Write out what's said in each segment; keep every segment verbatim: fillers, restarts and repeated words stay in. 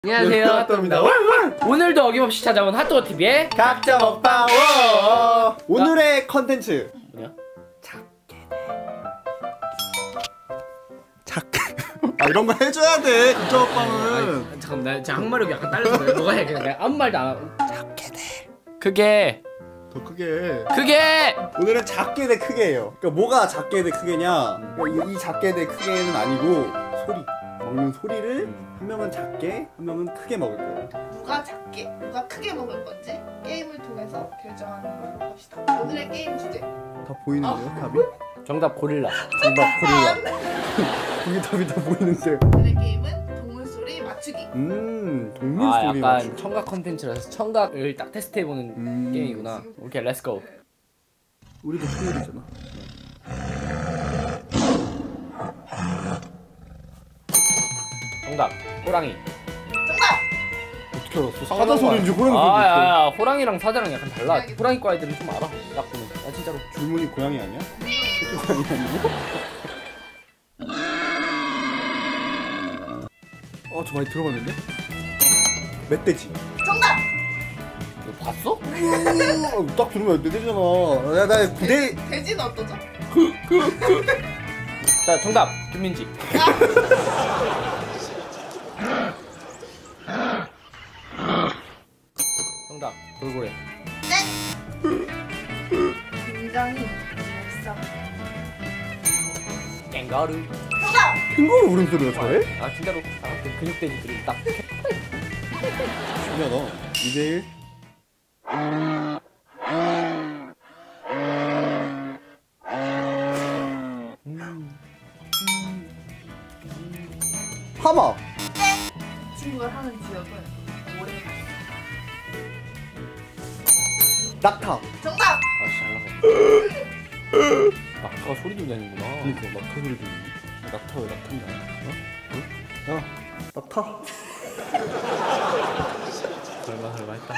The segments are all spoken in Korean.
안녕하세요, 핫도그입니다. 오늘도 어김없이 찾아온 핫도그티비의 각자 먹방. 오늘의 컨텐츠 뭐냐? 작게 아 이런 거 해줘야 돼. 각자 먹방은. 아니, 잠깐만, 나 지금 항마력이 약간 딸려서 그래. 너가 해. 그냥 내가 아무 말도 안 하고. 작게 돼. 크게. 더 크게. 크게. 오늘은 작게 대 크게예요. 그러니까 뭐가 작게 대 크게냐? 그러니까 이 작게 대 크게는 아니고 소리. 먹는 소리를 한 명은 작게, 한 명은 크게 먹을 거예요. 누가 작게, 누가 크게 먹을 건지 게임을 통해서 결정하는 걸로 합시다. 오늘의 게임 주제. 다 보이는데요, 어? 답이? 정답 고릴라. 정답 고릴라. 이게 답이 다 보이는데. 오늘의 게임은 동물 소리 맞추기. 음, 동물 아, 소리 약간 맞추기. 청각 컨텐츠라서 청각을 딱 테스트해보는 음. 게임이구나. 오케이, 렛츠고. 우리도 동물이잖아. 정답, 호랑이. 정답! 어떻게 알았어? 사자 소리인지 호랑이 아, 소리인지. 야, 야, 호랑이랑 사자랑 약간 달라. 호랑이. 호랑이과 애들은 좀 알아. 딱 보면. 아, 진짜로. 줄무늬 고양이 아니야? 새끼 고양이 아니고? 어, 저 많이 들어봤는데? 멧돼지. 정답! 너 봤어? 음, 딱 들으면 멧돼지잖아. 야, 나 부대. 돼지는 어떠죠? 자, 정답, 김민지. 정답, 돌고래. 네! 굉장히 얄쌍. 캥거루. 정답! 캥거루 울음소리가 저래? 아, 진짜로. 아, 그 근육돼지들이 딱. 신기하다. 이 대 일. 하마. 친구를 하는 지역은 모래. 낙타. 정답! 아씨, 잘 나가. 낙타가 소리 좀 내는구나. 그니까 낙타 소리 들리네. 낙타 왜 낙타인지 알아? 야, 낙타. 설마 설마 했다.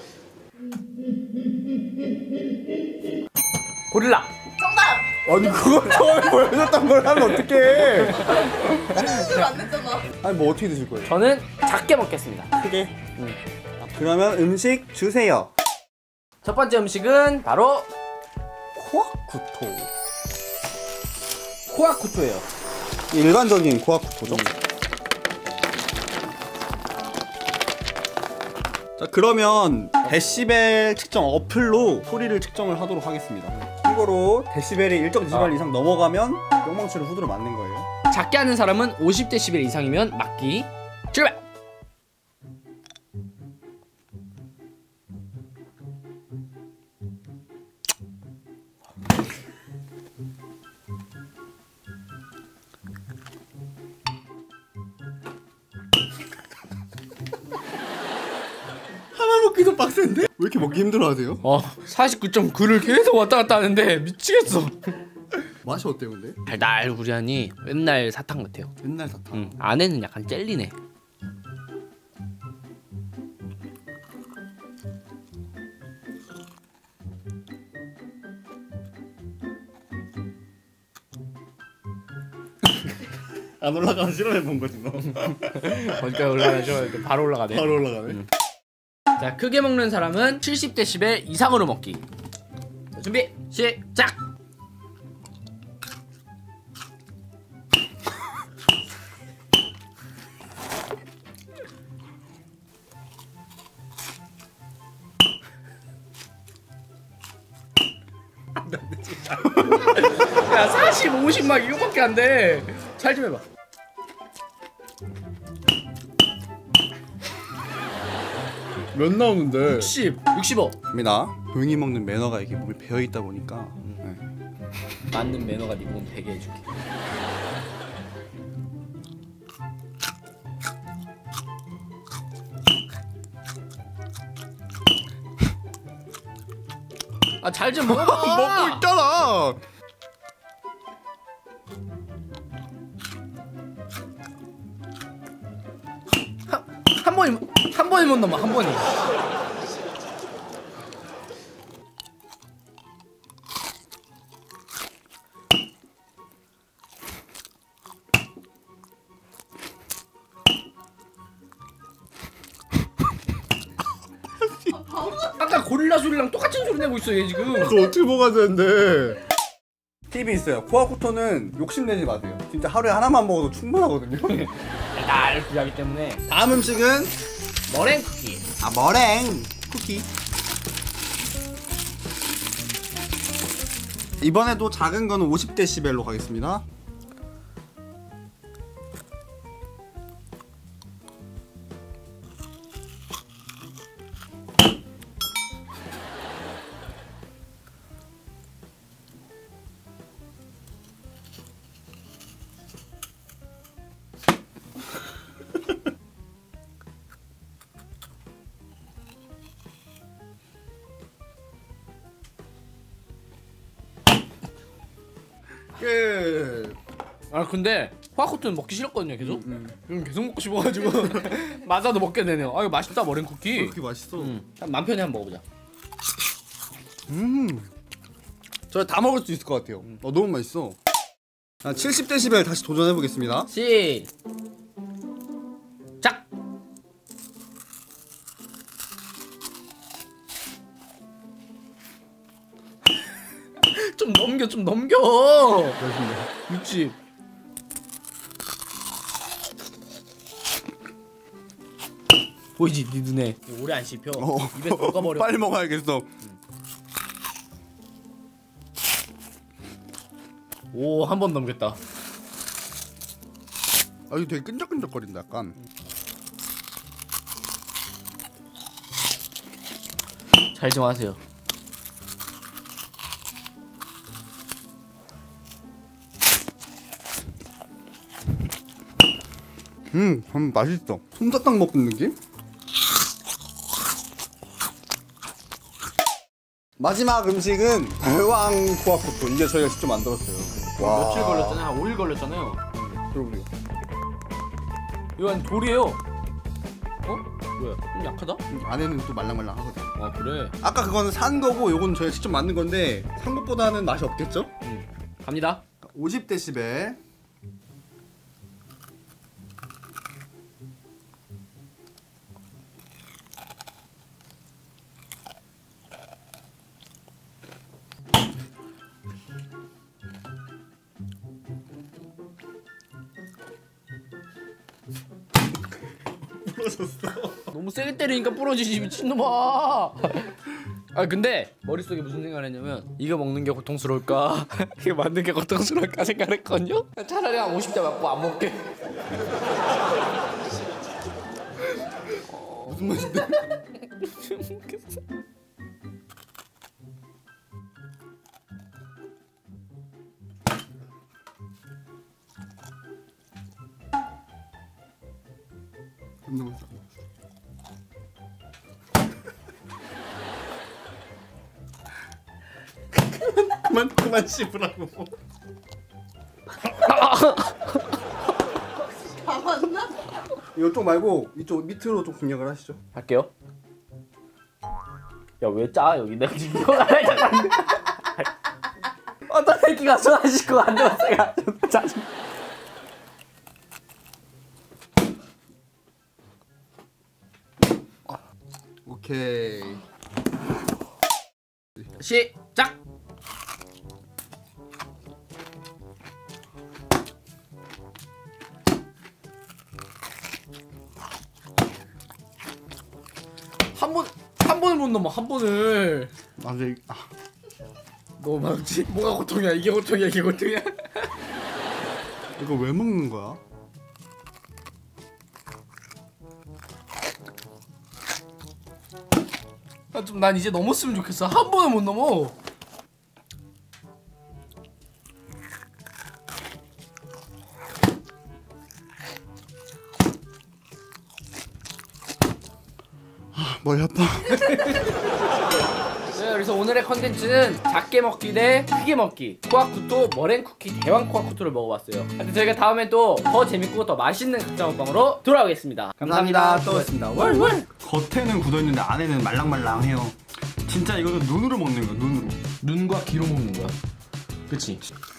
고릴라. 정답! 아니 그걸 처음에 보여줬던 걸 하면 어떡해. 실수를 안 냈잖아. 아니 뭐 어떻게 드실 거예요? 저는 작게 먹겠습니다. 크게. 응. 그러면 음식 주세요. 첫 번째 음식은 바로 코아쿠토. 코아쿠토예요. 일반적인 코아쿠토죠. 자 그러면 데시벨 측정 어플로 소리를 측정을 하도록 하겠습니다. 참고로 데시벨이 일정 지발 아. 이상 넘어가면 뿅망치를 후드로 맞는 거예요. 작게 하는 사람은 오십 데시벨 이상이면 맞기. 출발. 하나 먹기도 빡센데? 왜 이렇게 먹기 힘들어하세요? 어, 사십구 점 구를 계속 왔다 갔다 하는데 미치겠어. 맛이 어때요 근데? 달달구리하니 맨날 사탕 같아요. 옛날 사탕. 응, 안에는 약간 젤리네. 안 올라가면 실험해본 거지 너. 거기까지 올라가죠. 바로 올라가네. 바로 올라가네. 응. 자, 크게 먹는 사람은 칠십 데시벨 이상으로 먹기. 자, 준비 시작. 야, 사십, 오십 막 이거밖에 안 돼. 잘 좀 해봐. 몇 나오는데? 육십, 육십오. 입니다. 조용히 먹는 매너가 이게 몸에 배어 있다 보니까. 네. 맞는 매너가 네 몸 되게 해줄게. 아, 잘 좀 먹어봐. 먹고 있잖아. 한 번이 한 번이 못 넘어. 한 번이. 아까 고릴라 소리랑 똑같은 소리 내고 있어 얘 지금. 그거 어떻게 먹어야 되는데? 팁이 있어요. 코아코토는 욕심내지 마세요. 진짜 하루에 하나만 먹어도 충분하거든요. 날 부하기 때문에. 다음 음식은 머랭 쿠키. 아 머랭 쿠키. 이번에도 작은 거는 오십 데시벨로 가겠습니다. 끝. 아 근데 코아코토는 먹기 싫었거든요 계속. 음. 지금 계속 먹고 싶어가지고 맞아도 먹게 되네요. 아 이거 맛있다 머랭 쿠키. 그렇게 맛있어. 음. 맘 편히 한번 먹어보자. 음. 저 다 먹을 수 있을 것 같아요. 어 너무 맛있어. 아, 칠십 데시벨 다시 도전해 보겠습니다. 시작. 좀 넘겨 좀 넘겨. 육십. 보이지 네 눈에. 오래 안 씹혀. 어. 입에 녹아버려. 빨리 먹어야겠어. 오 한 번 넘겼다. 아 이거 되게 끈적끈적거린다 약간. 잘 좀 하세요. 음, 음 맛있어. 솜사탕 먹는 느낌? 마지막 음식은 대왕 코아코토. 이게 저희가 직접 만들었어요. 와. 며칠 걸렸잖아요. 한 오 일 걸렸잖아요. 들어보세요. 이건 돌이에요. 어? 뭐야? 좀 약하다? 음, 안에는 또 말랑말랑하거든. 아 그래? 아까 그거는 산 거고 요건 저희가 직접 만든 건데 산 것보다는 맛이 없겠죠? 응. 갑니다. 오십 데시벨. 부러졌어. 너무 세게 때리니까 부러지지 미친놈아. 아 근데 머릿속에 무슨 생각을 했냐면 이거 먹는 게 고통스러울까 이거 만든 게 고통스러울까 생각을 했거든요. 차라리 한 오십 대 맞고 안 먹게. 무슨 맛인데? 너무 맛있어. 그만 그만 씹으라고. 다 맞나? 이쪽 말고 이쪽 밑으로 좀 공략을 하시죠. 할게요. 야 왜 짜 여기 내가 지금 이거 잠깐. 어떤 새끼가 손 씻고 안 들었어요. 짜증. 오케이. 시작. 한 번, 한 번을 못 넘어, 한 번을. 맞아. 아. 너무 많지? 뭐가 고통이야? 이게 고통이야, 이게 고통이야? 이거 왜 먹는 거야? 아, 좀 난 이제 넘었으면 좋겠어. 한 번을 못 넘어. 머리 아파. 네, 그래서 오늘의 컨텐츠는 작게 먹기 대 크게 먹기 코아쿠토 머랭 쿠키 대왕 코아쿠토를 먹어봤어요. 근데 저희가 다음에 또 더 재밌고 더 맛있는 각자 먹방으로 돌아오겠습니다. 감사합니다. 또 뵙겠습니다. 월월. 겉에는 굳어있는데 안에는 말랑말랑해요. 진짜 이거는 눈으로 먹는 거야. 눈으로. 눈과 귀로 먹는 거야. 그치?